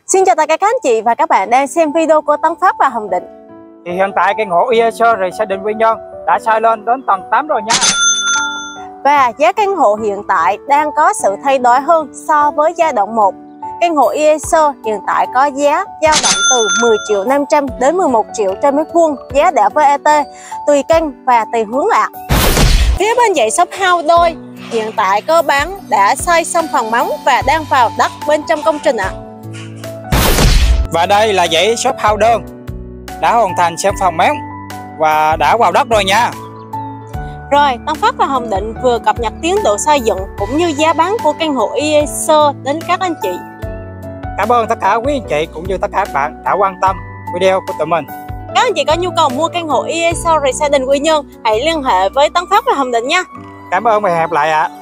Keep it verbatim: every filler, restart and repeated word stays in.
Xin chào tất cả các anh chị và các bạn đang xem video của Tấn Phát và Hồng Định. Thì hiện tại căn hộ i e ét rờ gia đình Quy Nhơn đã xây lên đến tầng tám rồi nha. Và giá căn hộ hiện tại đang có sự thay đổi hơn so với giai đoạn một. Căn hộ i e ét rờ hiện tại có giá dao động từ mười triệu năm trăm đến mười một triệu trên mét vuông, giá đảo với e tê, tùy căn và tùy hướng ạ. Phía bên dãy shop house đôi hiện tại cơ bản đã xây xong phần móng và đang vào đất bên trong công trình ạ. Và đây là dãy shop house đơn đã hoàn thành xong phần móng và đã vào đất rồi nha. Rồi, Tấn Phát và Hồng Định vừa cập nhật tiến độ xây dựng cũng như giá bán của căn hộ i e ét rờ đến các anh chị. Cảm ơn tất cả quý anh chị cũng như tất cả các bạn đã quan tâm video của tụi mình. Các anh chị có nhu cầu mua căn hộ i e ét rờ gia đình Quy Nhơn, hãy liên hệ với Tấn Phát và Hồng Định nha. Cảm ơn và hẹn gặp lại ạ.